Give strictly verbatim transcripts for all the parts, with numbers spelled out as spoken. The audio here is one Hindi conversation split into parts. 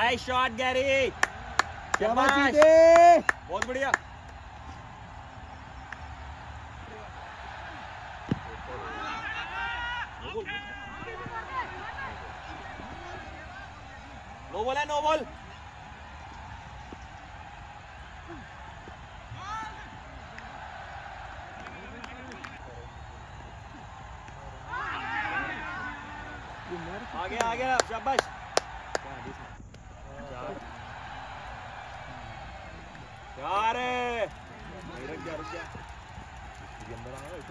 नाइस शॉट गैरी, शाबाश, बहुत बढ़िया। नो बॉल है, नो बॉल। आगे आगे शाबाश। यार रुक जा रुक जा, अंदर आ गया तो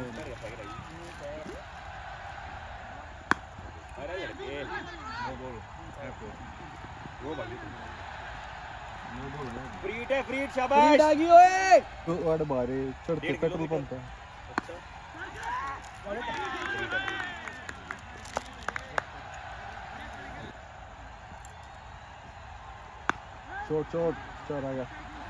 अरे लड़के नो बॉल वो भाई नो बॉल फ्रीट है, फ्रीट शाबाश, फ्रीट आ गई ओए तो वाड मारे चढ़ते पेट्रोल पंप है। अच्छा शॉट शॉट चल आ गया।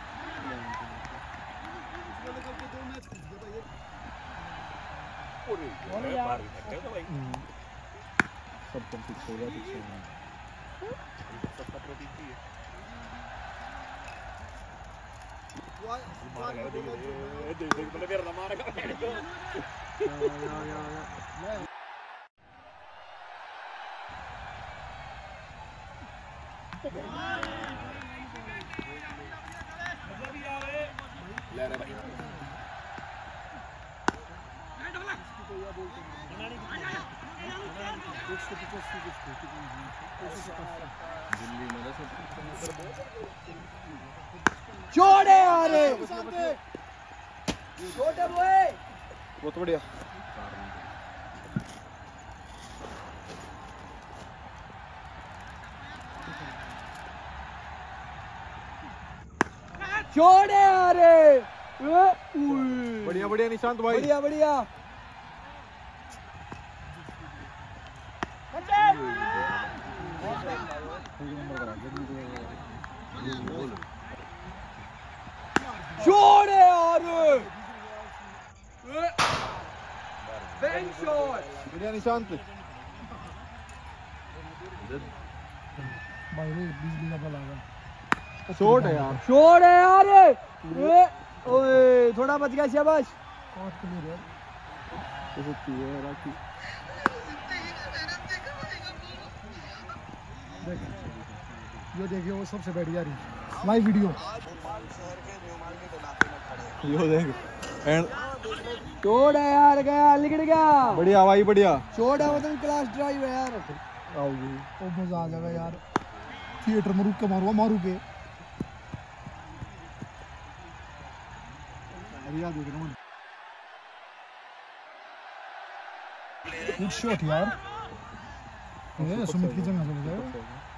सब कंप्लीट हो गया, सबका प्रोटीन चाहिए। ले रहे भाई छोड़े यार, छोटे बॉय बहुत बढ़िया। छोड़े यार, बढ़िया बढ़िया निशांत भाई, बढ़िया बढ़िया। छोड़े यार, बैंक शॉट, बढ़िया निशांत भाई, बिजली का बल आ गया। शॉट है यार, शॉट है यार, ओए थोड़ा बच गया, शाबाश। कॉट क्लियर है तो सकती है राखी। देख ये देखिए, वो सबसे बढ़िया रही लाइव वीडियो, यो देख एंड शॉट है यार, गया लिखट गया, बढ़िया भाई बढ़िया शॉट है, मतलब क्लास ड्राइव है यार। आओगी ओ मजा आ जाएगा यार, थिएटर में रुक के मारूंगा मारू के। बढ़िया देख रहा हूँ, गुड शॉट यार, ये सुमित की जगह चले जाएगा।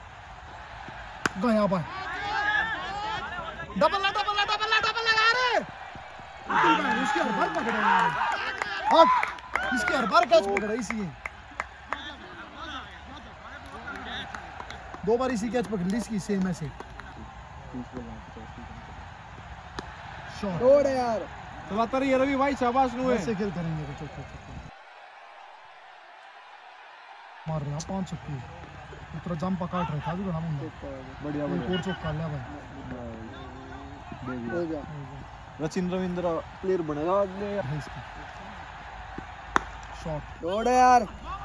गया भाई, डबल डबल डबल डबल लगा रे, इसके हर बार पकड़ा यार, हट इसके हर बार कैच पकड़ा, इसलिए दो बार इसी कैच पकड़ ली इसकी, सेम ऐसे शॉट है यार। चलाता रही रवि भाई, शाबाश नु है, ऐसे खेल करेंगे तो चुप चुप मार रहा पांच छक्के, इतना जंप काट रहा था जो बड़ा मुंडा, बढ़िया बढ़िया और चौका ले भाई, हो गया। रचिन रविंद्र प्लेयर बनेगा अगले इसकी। शॉट शॉट है यार,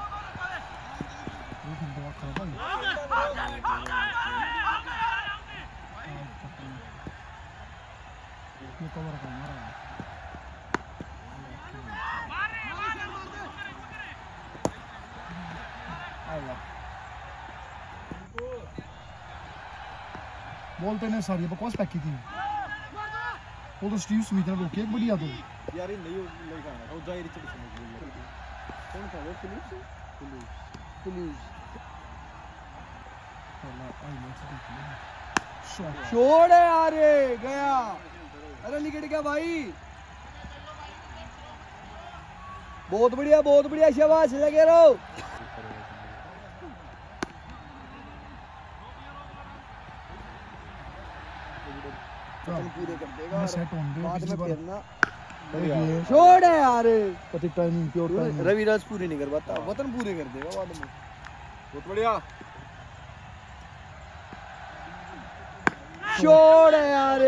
ये कवर कर मारा आया, बोलते ने सारी बकवास पैक की थी वो तो स्टीव स्मिथ ने रोकी एक बढ़िया तो यार, ये नहीं लेगा वो जाए रिचर्ड समझ लिया कौन था वो, फिलिप्स फिलिप्स फिलिप्स चला आई मैच देखिए। शॉट शॉट है यार, गया, अरे निकट गया भाई, बहुत बढ़िया बहुत बढ़िया, शाबाश लगे रहो। पूरे कर देगा सेट होंगे बाद में फेरना, छोड़ है यार, कति टाइमिंग प्योर टाइमिंग, रविराज पूरी नहीं कर पाता, वतन पूरे कर देगा बाद में, बहुत बढ़िया। छोड़ यार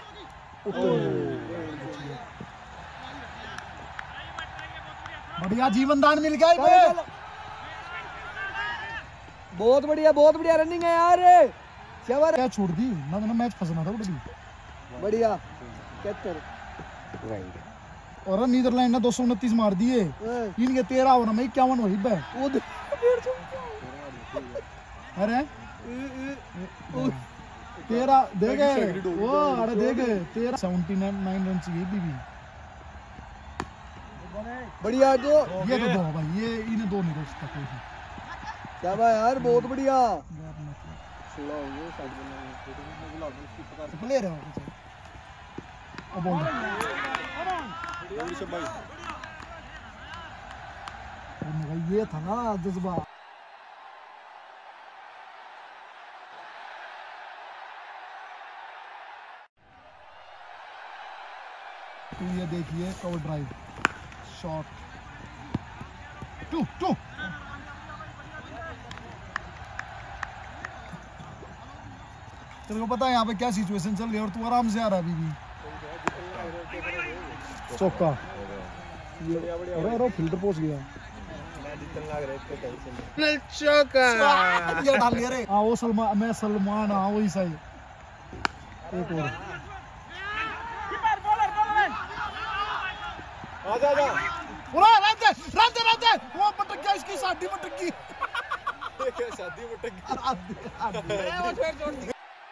बढ़िया जीवन दान मिल गया इनको। बहुत बढ़िया बहुत बढ़िया रनिंग है यार। क्या छोड़ दी ना ना मैच फंसना था उड़ी। बढ़िया कहतर और नीदरलैंड ने दो सौ उनतीस मार दिए इनके तेरह ओवर में इक्यावन वही पे। अरे तेरह देखे वो अरे देखे तेरह सेवेंटी नाइन रन चाहिए बीबी। बढ़िया जो ये तो दो भाई ये इन्हें दो नहीं रोक सकता कोई भी। क्या भाई यार बहुत बढ़िया प्लेयर है वो बोल भाई ये था ना जज्बा। तो ये देखिए कवर ड्राइव शॉट टू टू तेरे को पता है यहाँ पे क्या सिचुएशन चल रही है और तू आराम से आ रहा है अभी भी। चौका अरे फील्डर पहुंच गया चौका डाल लिया रे। हाँ वो सलमान मैं सलमान हाँ वही सही। एक और आजा आजा बोला रहते रहते रहते वो मटक गया इसकी शादी मटक गई। शादी मटक गई।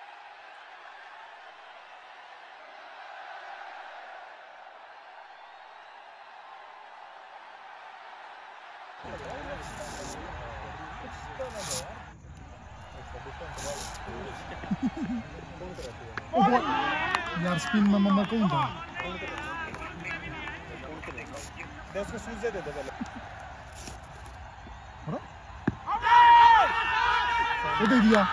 यार स्पिन में मम्मा कौन था? उसको सूज दे दे पहले। वो दे दिया।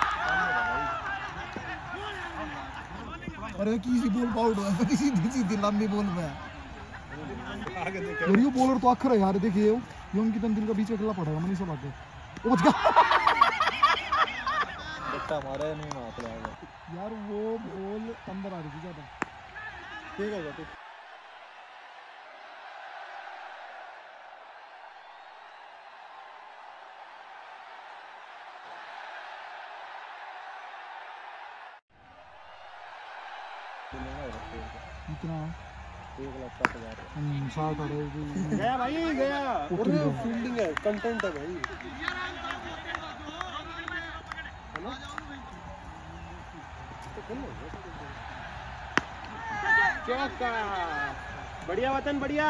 अरे किसी बॉल आउट हुआ तो सीधी सीधी लंबी बॉल में आगे देखो और ये बॉलर तो आखिर है यार। देखिए ये उनकी तंदिल का बीच में खेलना पड़ेगा मनीषा बात है वो बच गया। बट्टा मारा है नहीं मार पाएगा यार वो बॉल अंदर आ रही थी ज्यादा। ठीक होगा ठीक। इतना एक लाख साठ हजार साठ आ रहे गया भाई गया। फील्डिंग है कंटेंट है भाई है ना। चौका बढ़िया वतन बढ़िया।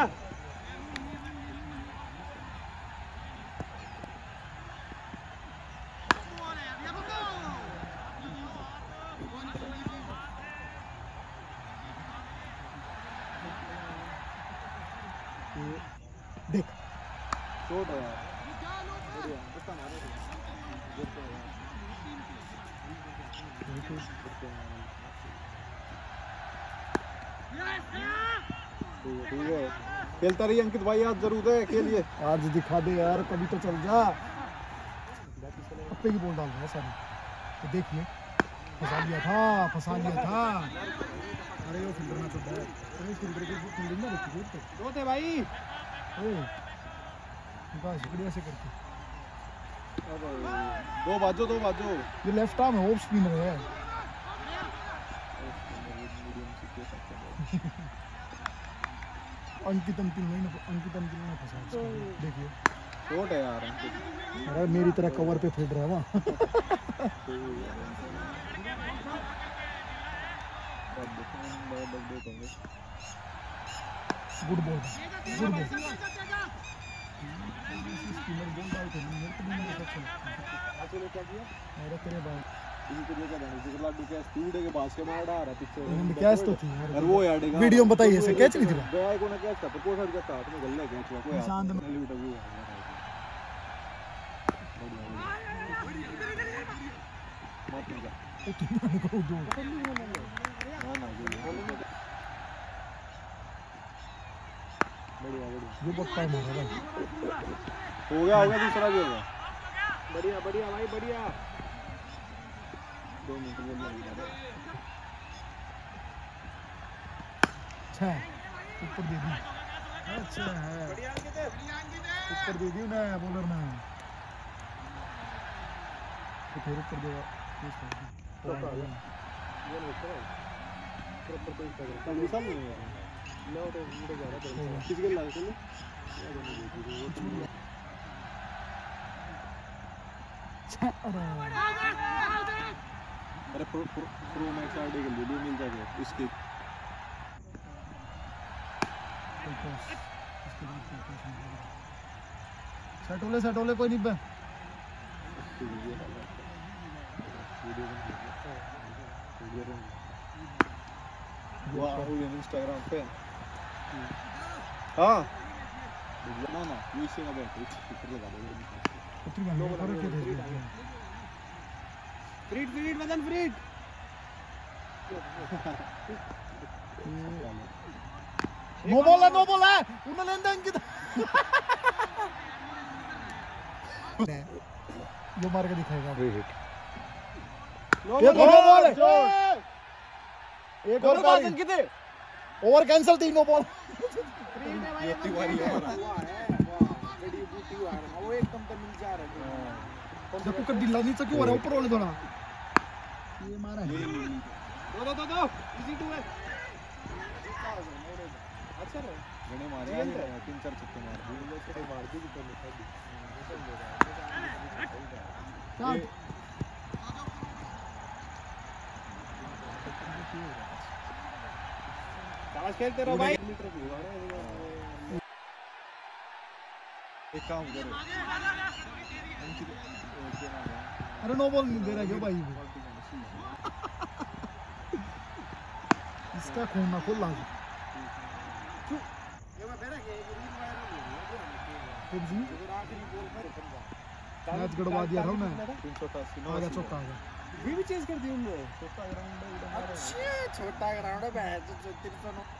देख शॉट है यार बढ़िया बट्टा मारे ठीक है। खेलता रही अंकित भाई आज जरूर है खेलिए। आज दिखा दे यार कभी तो चल जा। पप्पे की बॉल डाल रहा है सारी तो देखिए फंसा लिया था फंसा लिया था। अरे वो फील्डर में तो फील्डर की फील्डिंग ना देखी दो थे भाई। बस बढ़िया से करके दो बाजू दो बाजू। ये लेफ्ट आर्म है ऑफ स्पिनर है। अंकित अंतिम नहीं अंकित अंतिम में फंसा देखिए शॉट है यार अंकित। अरे मेरी तरह कवर पे फेंक रहा है वहाँ। Good ball good ball spinner ball डालते हैं मेरे को भी नहीं पता चला। आपने क्या किया? अरे तेरे भाई इसी को देखा जाने जिगर लाडू कैच टूटे के बाद के मार रहा पीछे कैच तो थी यार वो यार वीडियो में बताइए से कैच नहीं थी गया को ना कैच था पर कोई हट जाता हाथ में गल्ले कैच हुआ कोई शांत में लूट गई मत जा ओ तुम को दो ना ना बढ़िया बढ़िया ये बहुत टाइम हो रहा है हो गया हो गया दूसरा भी होगा। बढ़िया बढ़िया भाई बढ़िया। दो मिनट बोल अच्छा है ऊपर दे दी अच्छा है ऊपर दे दी उन्हें बॉलर ने तो फिर ऊपर देगा अरे pro pro pro max ID के लिए मिल जाएगा इसके सेटोले सेटोले कोई नहीं बे वाह इंस्टाग्राम पे हाँ ना ना ये इसे ना बैठ ऊपर लगा दो उतनी महंगी पर के दे दिया फ्रीड फ्रीड वजन फ्रीड नो बॉल है नो बॉल है उन्हें लेन देन की जो मार के दिखाएगा हिट ये नो बॉल है एक और बात कितने ओवर कैंसिल थी नो बॉल ये तिवारी है हमारा बड़ी बूटी हुआ है वो एकदम तो मिल जा रहा है जब तू कड्डी लानी चाहिए हो रहा ऊपर वाले थोड़ा ये मारा है दो दो दो दो इजी टू है अच्छा है गणे मारे तीन चार छक्के मार दिए से मार दी तो चार चांस खेलते रहो भाई एक काम करो अरे नो बॉल दे रहा है भाई इसका खून ना खोल लाग मैच गड़वा दिया था मैं तीन सौ अठासी आ गया चौका आ गया ये भी चेंज कर दी उन्होंने छोटा ग्राउंड है अच्छा छोटा ग्राउंड है बैठ जो तीन सौ नौ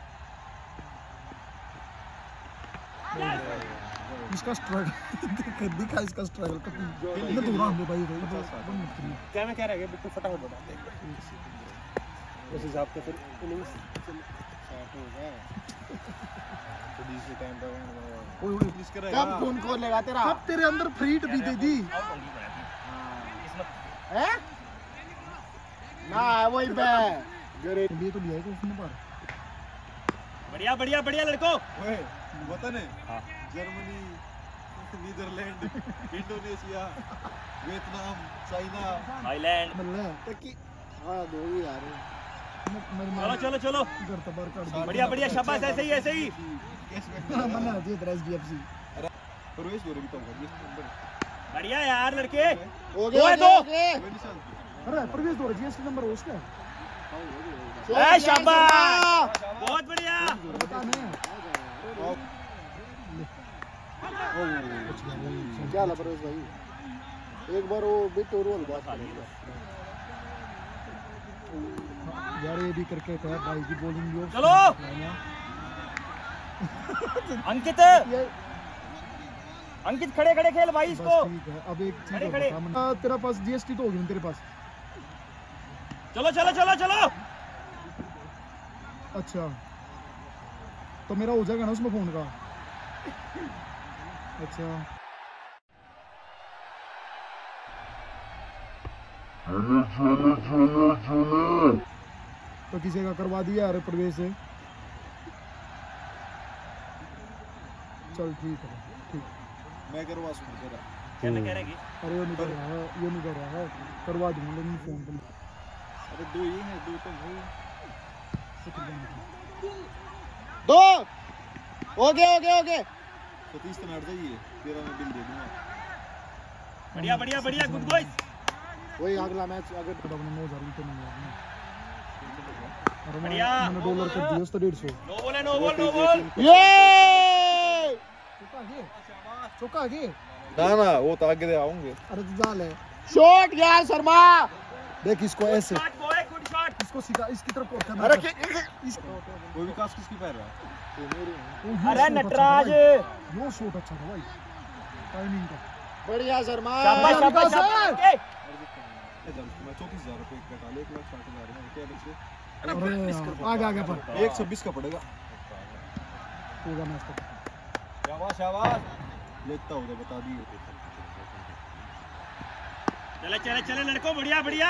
इसका स्ट्रगल दिखा इसका स्ट्रगल कभी मैं दूर हूं भाई भाई क्या मैं कह रहा है बिट्टू फटाफट बता दे उस हिसाब से फिर इनिंग्स स्टार्ट होगा तो दूसरे टाइम पे ओए ओए पुलिस करेगा कब कौन कौन लेगा तेरा कब तेरे अंदर फ्रीट भी दे दी हैं ना वही पे ये तो लिया है उसने पर बढ़िया बढ़िया बढ़िया लड़को ओए वतन है Germany Netherlands Indonesia Vietnam China Thailand मल्ला तक हां दो ही यार चलो चलो चलो घर तबार कर दी बढ़िया बढ़िया शाबाश ऐसे ही ऐसे ही मना दे एच डी एफ सी प्रवेश दो भी तो होगा बीस नंबर बढ़िया यार लड़के हो दो है दो अरे प्रवेश दो जीएसटी नंबर हो उसका ए शाबाश बहुत बढ़िया पता नहीं क्या ला प्रवेश भाई एक बार वो बिट और रोल बात यार ये भी करके था भाई की बॉलिंग भी चलो अंकित अंकित खड़े खड़े खेल भाई इसको ठीक है अब एक चीज खड़े, और खड़े। बता मैं- आ, तेरा पास जीएसटी तो होगी ना तेरे पास चलो चलो चलो चलो अच्छा तो मेरा हो जाएगा ना उसमें फोन का अच्छा तो किसी का करवा दिया अरे प्रवेश से चल ठीक है ठीक मैं करवा सकूं तेरा क्या मैं कह रहा है अरे ये नहीं कर रहा है ये नहीं कर रहा है करवा दूंगा लेकिन फोन पे अरे दो ही है दो तो भाई दो ओके ओके ओके सतीश तो नट जाइए तेरा मैं बिल दे दूंगा बढ़िया बढ़िया बढ़िया गुड बॉयज वही अगला मैच अगर तो अपने नौ हजार रुपये में मिलेगा अरे मैं- बढ़िया। मैंने डॉलर कर दिया उसका डेढ़ सौ नो बॉल है नो बॉल नो बॉल ये चौका आगे चौका आगे ना ना वो तो आगे दे आऊंगे अरे तो जाल है शॉट यार शर्मा देख इसको ऐसे शॉट बॉय गुड शॉट इसको सीधा इसकी तरफ कोट करना अरे इसको वो विकास किसकी पैर रहा है अरे नटराज यो शॉट अच्छा था भाई टाइमिंग का बढ़िया शर्मा शाबाश, शाबाश शाबाश। शाबाश ए जब मैं चौंतीस हजार रुपये का डाल एक लाख साठ हजार में क्या बचे अरे आगे आगे पर एक छब्बीस का पड़ेगा होगा मैच का। शाबाश शाबाश लेता हूँ तो बता दिए। चले चले चले लड़कों, बढ़िया बढ़िया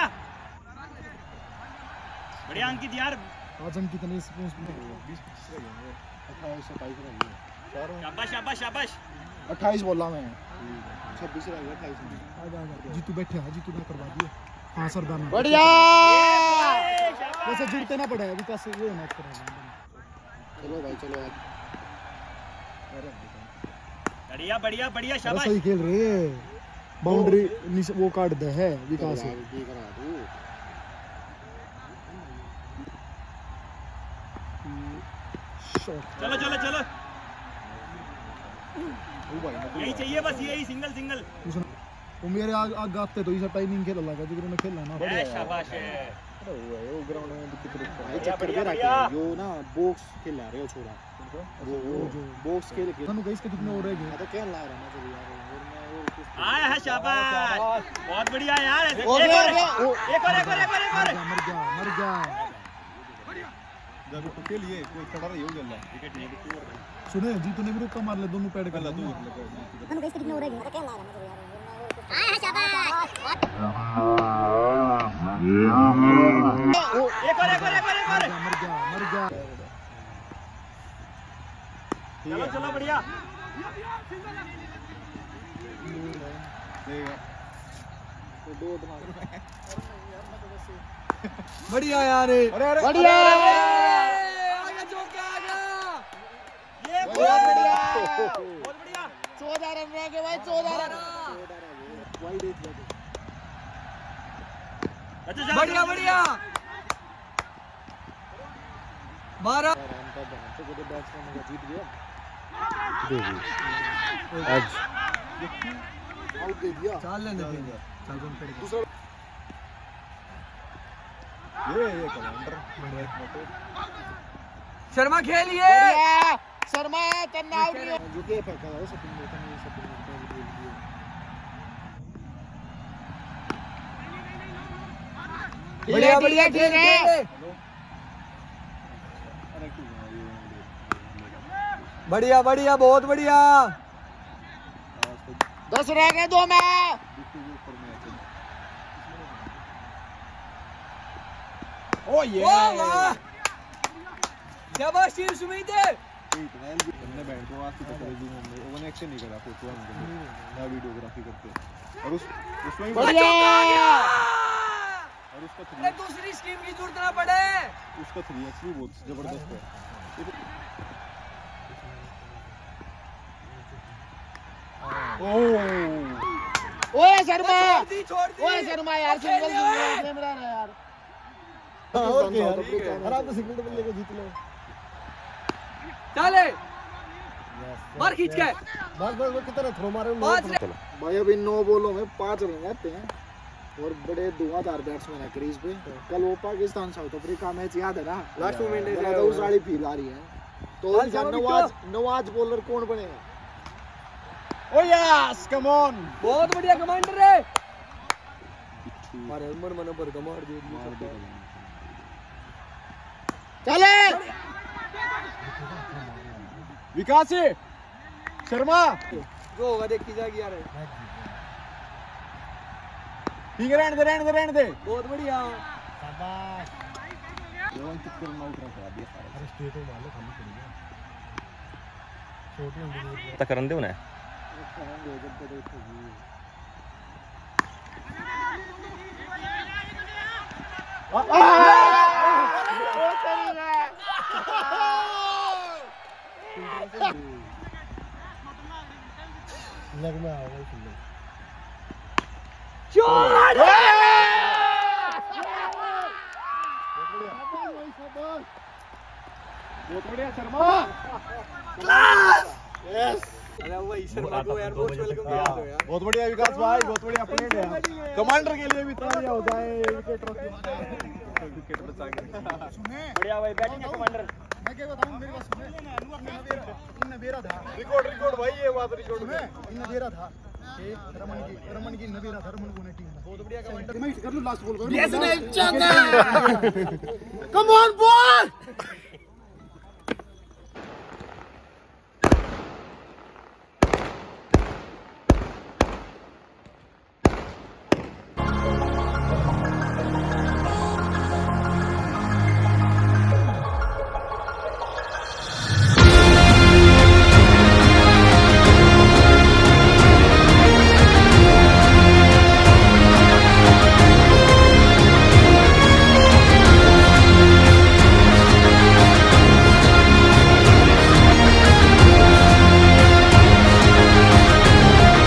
बढ़िया अंकित यार। आज हम कितने स्पोर्ट्स में बीस पच्चीस रह गए। अट्ठाईस सत्ताईस रह गए। शाबाश शाबाश शाबाश। अट्ठाईस बोला मैं, छब्बीस रह गए अट्ठाईस में। आजा आजा जीतू बैठे हैं, जीतू ना करवा दिए। हाँ सरदाना बढ़िया। वैसे जुड़ते ना पड़े अभी कैसे ये मैच करा। चलो भाई चलो यार। बढ़िया बढ़िया बढ़िया शाबाश। सही खेल रहे हैं। बाउंड्री वो काट दे है विकास है। चलो चलो चलो, यही चाहिए बस, यही सिंगल सिंगल। वो मेरे आग आग आते तो इसे टाइमिंग खेल लगा जिधर मैं खेलना ना। बढ़िया शाबाश है। अरे वो है वो ग्राउंड में दिक्कत भाई चक्कर पे रखे जो ना बॉक्स खेल रहे हो छोरा। वो वो जो बॉक्स खेल के तनु गाइस के कितने हो रहे हैं? तो क्या ला रहा है चलो यार। और मैं और कुछ आया है शाबाश, बहुत बढ़िया यार। एक और हो गया, एक हो गया। और एक और एक और एक और मर गया मर गया मर गया। जब के लिए कोई खड़ा रही हो गया। सुने जीतू ने भी रुका मार ले दोनों पैड कर पहला ले। तू तनु गाइस के कितने हो रहे हैं? क्या ला रहा है यार। आया है शाबाश। एक और एक और एक और एक और। मर गया मर गया। चलो चलो बढ़िया। बढ़िया यार। अरे अरे बढ़िया। आगे जो क्या आ गया। ये बहुत बढ़िया। बहुत बढ़िया। चौदह रन रह गए भाई, चौदह रन। वाइड एज अच्छा चलो बढ़िया बढ़िया बारह। बैट्समैन जीत गया। आज आउट दे दिया। चाल लेने देंगे। चाल कौन पैड दूसरा ये ये कमांडर शर्मा खेलिए। बढ़िया। शर्मा तन्ना आउट नहीं जो के फेंका है सब में तो नहीं सब में बढ़िया बढ़िया ठीक है। बढ़िया बढ़िया बहुत बढ़िया। दस रह गए दो में। ओ ये शाबाश टीम सुमित है। हमने बैंड को आज तक करे दी हमने ओवन एक्शन नहीं करा फोटो हमने ना वीडियोग्राफी करते और उस उसमें बढ़िया। और उसका थ्री दूसरी स्कीम की जरूरत ना पड़े। उसका थ्री एक्चुअली बहुत जबरदस्त है। ओए शर्मा, ओए शर्मा यार सिंगल कैमरा है यार। और क्या यार आराम से सिंगल डबल लेके जीत लो। चले मार खींच के बस बस बस कितना थ्रो मारे भाई अभी नौ बॉलों में पांच रन रहते हैं और बड़े धुआंधार बैट्समैन है क्रीज पे। कल वो पाकिस्तान साउथ अफ्रीका मैच याद है ना, लास्ट मोमेंट है तो उस वाली फील आ रही है। तो नवाज नवाज बॉलर कौन बनेगा? ओ यस कम ऑन बहुत बढ़िया कमांडर है। मारे मन मन पर मार दे मार दे चले विकास शर्मा जो होगा देखी जाएगी यार। ठीक है रहने दे रहने दे रहने दे। बहुत बढ़िया। शाबाश। लेवन किक करना आउट करा दिया सारा। अरे स्टेट में मारले खाली पड़ी है। छोटी उंगली तक रन दे उन्हें। लग में आ गई फुल। बहुत बढ़िया शर्मा। यस। अरे वही शर्मा को यार मोस्ट वेलकम दिया दो यार। बहुत बढ़िया विकास भाई बहुत बढ़िया प्लेड है। कमांडर के लिए भी तालियां हो जाए। विकेट विकेट बचा के सुने बढ़िया भाई, बैटिंग है कमांडर। मैं क्या बताऊं, मेरे पास सुने इन नवेरा था। रिकॉर्ड रिकॉर्ड भाई ये बात रिकॉर्ड सुने इन नवेरा था कि रमन की रमन की नवेरा था, रमन को ने टीम बहुत बढ़िया कमांडर। मैं कर लूं लास्ट बॉल कर। यस नहीं चंगा। Come on ball.